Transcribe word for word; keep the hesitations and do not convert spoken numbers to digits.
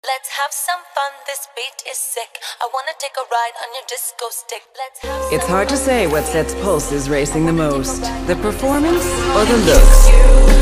Let's have some fun, this beat is sick. I wanna take a ride on your disco stick. Let's have It's some hard to fun. say what sets pulses racing the most, the performance or the looks.